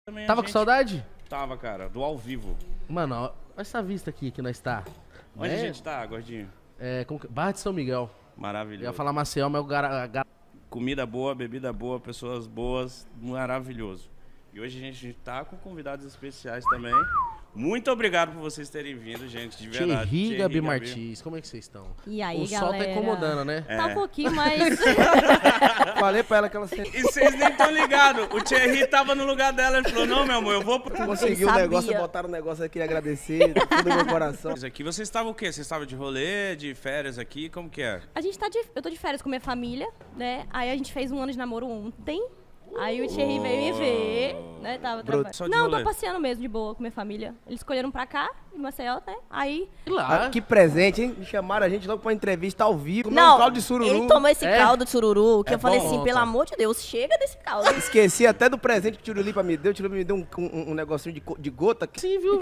Também Tava com saudade? Tava, cara, do ao vivo. Mano, olha essa vista aqui que nós tá. Onde a gente tá, gordinho? Barra de São Miguel. Eu Maravilhoso. ia falar Maceió, mas Comida boa, bebida boa, pessoas boas, maravilhoso. E hoje a gente tá com convidados especiais também. Muito obrigado por vocês terem vindo, gente, de verdade. Thierry, Gabi Martins, como é que vocês estão? E aí, o galera? sol tá incomodando, né? Tá um pouquinho, mas... Falei pra ela que ela E vocês nem estão ligados. O Thierry tava no lugar dela, ele falou, não, meu amor, eu vou... conseguiu o negócio, botaram o negócio aqui, agradecer, tudo no meu coração. Aqui vocês estavam o quê? Vocês estavam de rolê, de férias aqui? Como que é? A gente tá eu tô de férias com minha família, né? Aí a gente fez um ano de namoro ontem. Aí o Thierry veio me ver, né? Tava Só de Não, rolê. tô passeando mesmo, de boa, com minha família. Eles escolheram pra cá, em Maceió, né? Aí... E lá? Ah, que presente, hein? Me chamaram a gente logo pra uma entrevista ao vivo. Não, Um caldo de sururu. ele tomou esse É? caldo de sururu, que É eu falei bom, assim, tá. pelo amor de Deus, chega desse caldo. Esqueci até do presente que o Tirulipa me deu. O Tirulipa me deu um negocinho de gota. Sim, viu?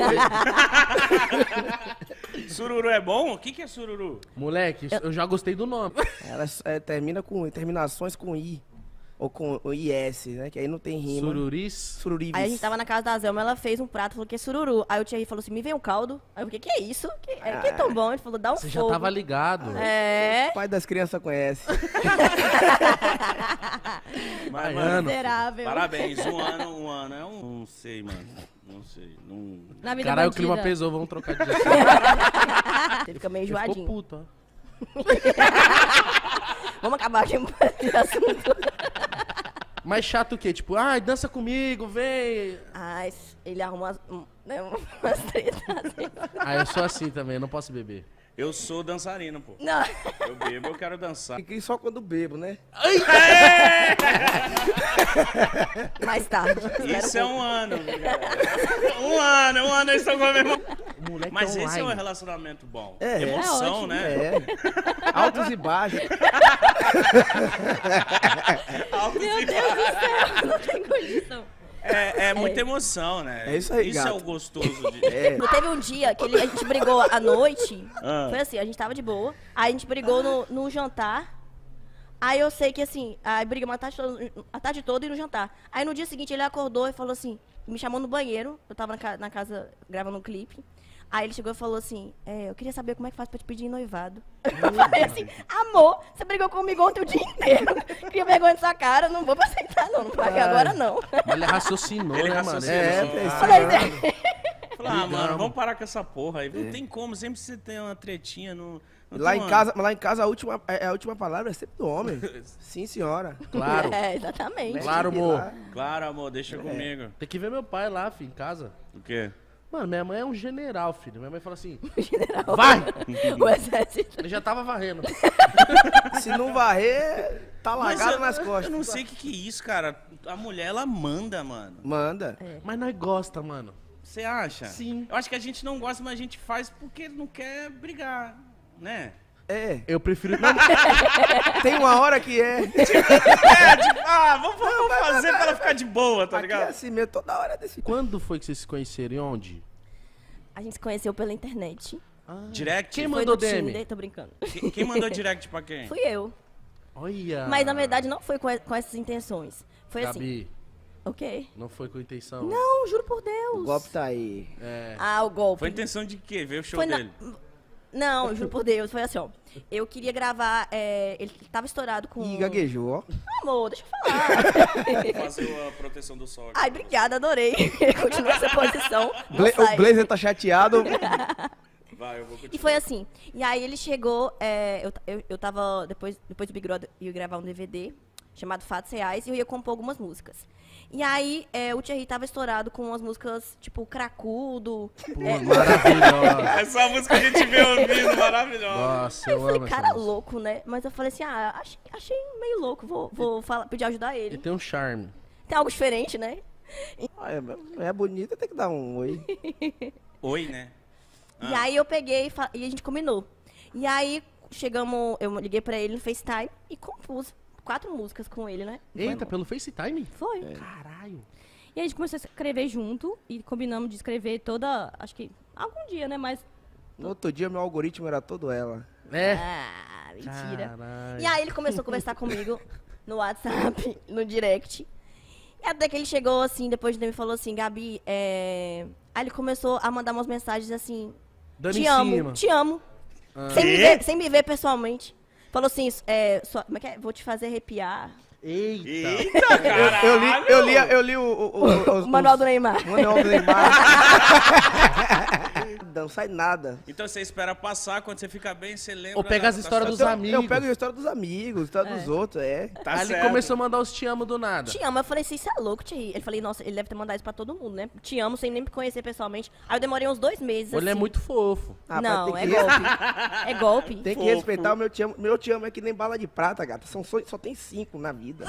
Sururu é bom? O que é sururu? Moleque, eu já gostei do nome. Ela termina com terminações com I. Ou com o IS, né? Que aí não tem rima. Sururis. Sururives. Aí a gente tava na casa da Zelma, ela fez um prato, falou que é sururu. Aí o Thierry falou assim, me vem um caldo. Aí eu falei, que é isso? Que é tão bom? Ele falou, dá um Você já fogo. tava ligado. É... O pai das crianças conhece. Mas, Baiano. Miserável. parabéns. Um ano é um... Não sei, mano. Não sei. Não... Na vida Caralho, o bandida. clima pesou, vamos trocar de assunto. Ele fica meio Ficou enjoadinho. puto, ó. Vamos acabar aqui esse assunto. Mas chato o quê? Tipo, ai, dança comigo, vem. Ah, ele arruma umas tretas. Assim. Ah, eu sou assim também, eu não posso beber. Eu sou dançarino, pô. Não. Eu bebo, eu quero dançar. Fiquei só quando bebo, né? Mais tarde. Isso é um ano. Um ano eles estão comemorando. O moleque Mas é esse é um online. relacionamento bom. É. Emoção, É ótimo. né? É. Altos e baixos. Altos Meu e Deus do céu, não tem condição. É muita emoção, né? É isso aí, Isso é gato. o gostoso de... É. Não teve um dia que a gente brigou à noite. Ah. Foi assim, a gente tava de boa. Aí a gente brigou no jantar. Aí eu sei que assim, aí brigamos a tarde toda e no jantar. Aí no dia seguinte ele acordou e falou assim, me chamou no banheiro. Eu tava na casa gravando um clipe. Aí ele chegou e falou assim, eu queria saber como é que faz pra te pedir em noivado. Eu falei assim, amor, você brigou comigo ontem o dia inteiro. Cria vergonha de sua cara, não vou pra aceitar não, não vai agora não. Mas ele raciocinou, Ele né, raciocinou. mano? É, Falei, Falar, mano, Ligamos. vamos parar com essa porra aí. Não tem como, sempre você tem uma tretinha no... Lá em casa a última palavra é sempre do homem. Sim, senhora. Claro. exatamente. Claro, amor. Claro, amor, deixa comigo. Tem que ver meu pai lá, filho, em casa. O quê? Mano, minha mãe é um general, filho. Minha mãe fala assim, General. vai! O exército. Ele já tava varrendo. Se não varrer, tá largado nas costas. Eu não sei o que é isso, cara. A mulher, ela manda, mano. Manda. Mas nós gosta, mano. Você acha? Sim. Eu acho que a gente não gosta, mas a gente faz porque não quer brigar, né? É. Eu prefiro... Tem uma hora que é. Vamos fazer pra ela ficar de boa, tá Aqui é ligado? assim mesmo, toda hora é desse. Quando foi que vocês se conheceram e onde? A gente se conheceu pela internet. Direct? Quem Foi mandou no DM? Tinder, tô brincando. Quem mandou direct pra quem? Fui eu. Olha. Mas na verdade não foi com essas intenções. Foi assim. Gabi, O quê? não foi com intenção. Não, juro por Deus. O golpe tá aí. É. Ah, o golpe. Foi a intenção de quê? Ver o show Foi na- dele? Não, juro por Deus. Foi assim, ó. Eu queria gravar. Ele tava estourado com. Ih, gaguejou, ó. Amor, deixa eu falar. Fazer a proteção do sol. Ai, obrigada, adorei. Continua essa posição. Não O sai. Blazer tá chateado. Vai, eu vou continuar. E foi assim. E aí ele chegou, eu tava, depois do Big Brother, eu ia gravar um DVD chamado Fatos Reais e eu ia compor algumas músicas. E aí o Thierry tava estourado com umas músicas tipo Cracudo. Pô, maravilhosa. Essa música a gente vê ouvindo, maravilhosa. Nossa, Aí eu eu falei, amo essa cara, música. louco, né? Mas eu falei assim, achei meio louco, vou pedir ajuda Ele ele. tem um charme. Tem algo diferente, né? Ah, é bonita, tem que dar um oi. Oi, né? E aí eu peguei e a gente combinou. E aí chegamos, eu liguei pra ele no FaceTime e compus 4 músicas com ele, né? Eita, pelo FaceTime? Foi. Caralho. E a gente começou a escrever junto e combinamos de escrever toda, acho que algum dia, né? Mas. No outro dia, meu algoritmo era todo ela. É. Ah, mentira. Caralho. E aí ele começou a conversar comigo no WhatsApp, no direct. E até que ele chegou assim, depois de um tempo, e falou assim, Gabi, Aí ele começou a mandar umas mensagens assim, Dando te em amo, cima. te amo. Sem me ver pessoalmente. Falou assim, como é que é? Vou te fazer arrepiar. Eita. Eita, caralho! Eu li O manual do Neymar. o manual do Neymar. Não sai nada. Então você espera passar, quando você fica bem, você lembra... Ou pega as histórias dos amigos. Eu pego a história dos amigos, a história dos outros, Tá Aí ele certo. começou a mandar os te amo do nada. Te amo. Eu falei assim, você é louco, Thierry. Ele falei, nossa, ele deve ter mandado isso pra todo mundo, né? Te amo, sem nem me conhecer pessoalmente. Aí eu demorei uns 2 meses, Ou ele é assim. muito fofo. Rapaz, Não, tem é que- golpe. É golpe. Tem que Fofo. respeitar o meu te amo. Meu te amo é que nem bala de prata, gata. Só tem 5 na vida.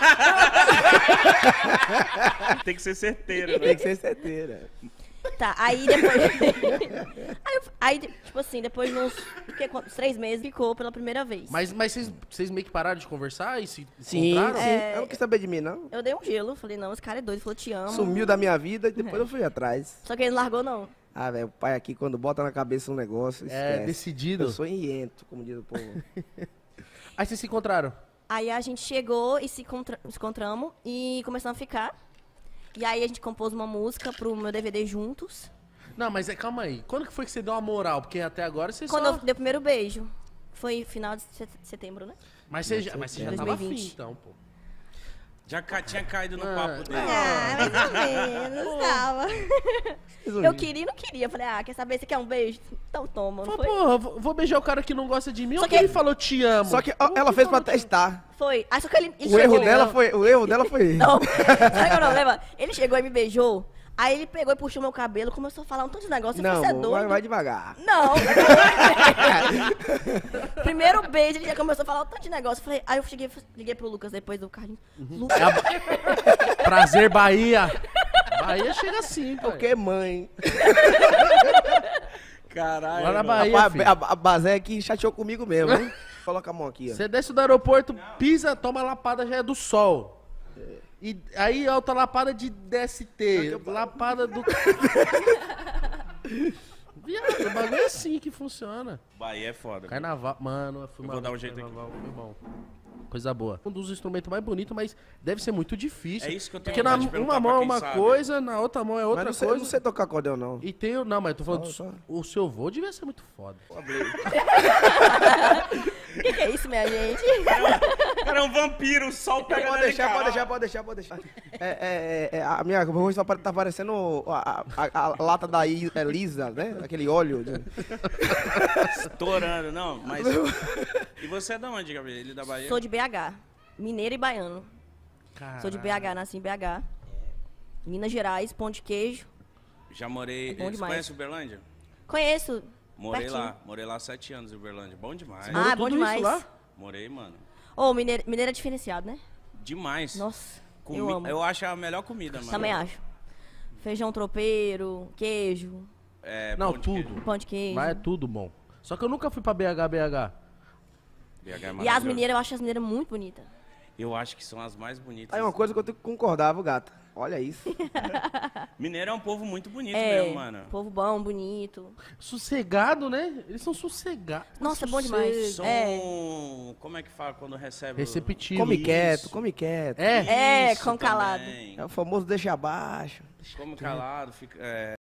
Tem que ser certeiro, né? Tem que ser certeira. Tá, aí depois... aí, tipo assim, depois de uns 3 meses, ficou pela primeira vez. Mas vocês meio que pararam de conversar e se Sim, encontraram? sim. Eu não quis saber de mim, não. Eu dei um gelo, falei, não, esse cara é doido. Ele falou, te amo. Sumiu da minha vida e depois eu fui atrás. Só que ele não largou, não. Ah, velho, o pai aqui, quando bota na cabeça um negócio, É, esquece. decidido. Eu sou enhento, como diz o povo. Aí vocês se encontraram. Aí a gente chegou e se encontramos e começamos a ficar. E aí a gente compôs uma música pro meu DVD juntos. Não, mas calma aí. Quando que foi que você deu uma moral? Porque até agora você Quando só... eu dei o primeiro beijo. Foi final de setembro, né? Mas você já tava 2020. afim, então, pô. Já tinha caído no Ah, papo dele. mais ou menos, tava. Resumindo. Eu queria e não queria. Falei, quer saber? Você quer um beijo? Então toma, não Falou, foi? porra, vou beijar o cara que não gosta de mim. Só Ou que que- ele falou te amo? Só que ela fez pra testar. Foi. Aí só que ele O erro chegou- dela foi. Não, sabe qual é o problema? Ele chegou e me beijou. Aí ele pegou e puxou meu cabelo, começou a falar um tanto de negócio. Eu Não, falei, você é amor, doido? vai devagar. Não. Primeiro beijo, ele já começou a falar um tanto de negócio. Eu falei, aí eu liguei pro Lucas depois do carrinho. Lucas, Prazer, Bahia. Bahia chega assim, pai. Porque mãe. Caralho. Lá na mano. Bahia, A, filho. a Bazé aqui chateou comigo mesmo, hein? Coloca a mão aqui, ó. Você desce do aeroporto, pisa, toma lapada, já é do sol. E aí outra lapada de DST. Lapada do... Viado, o bagulho é assim que funciona. Bahia é foda. Carnaval, mano, eu fui Eu vou dar um maluco, jeito aqui. carnaval, foi bom. Coisa boa. Um dos instrumentos mais bonitos, mas deve ser muito difícil. É isso que eu tenho Porque vontade de perguntar uma mão é pra quem uma sabe. coisa, na outra mão é outra Mas não sei, coisa. não sei tocar acordeão, não. E tem o. Não, mas eu tô falando. Só- O seu vô devia ser muito foda. o que é isso, minha gente? Cara, é um vampiro, o sol pega Pode nele, deixar, cara. pode deixar. A minha voz tá parecendo a lata da Lisa, né? Aquele óleo. Estourando, não, mas... E você é da onde, Gabriel? Ele é da Bahia? Sou de BH. Mineiro e baiano. Caralho. Sou de BH, nasci em BH. Minas Gerais, pão de queijo. Já morei... bom Você demais. conhece Uberlândia? Conheço. Morei pertinho. lá 7 anos em Uberlândia. Bom demais. Ah, bom tudo demais. isso lá? Morei, mano. Ô, mineiro é diferenciado, né? Demais. Nossa, Comi- eu amo. Eu acho a melhor comida, mano. Também acho. Feijão tropeiro, queijo, É, Não, pão de queijo. tudo. pão de queijo. Mas é tudo bom. Só que eu nunca fui pra BH. BH é E as maravilhoso. mineiras, eu acho as mineiras muito bonitas. Eu acho que são as mais bonitas. Aí uma coisa que eu tenho que concordar, viu, gata? Olha isso. Mineiro é um povo muito bonito É, mesmo, mano. povo bom, bonito. Sossegado, né? Eles são sossegados. Nossa, é bom demais. São... É. Como é que fala quando recebe... Receptivo. Come Isso. quieto, come quieto. É. É, com calado. também. É o famoso deixa abaixo. Come calado, fica...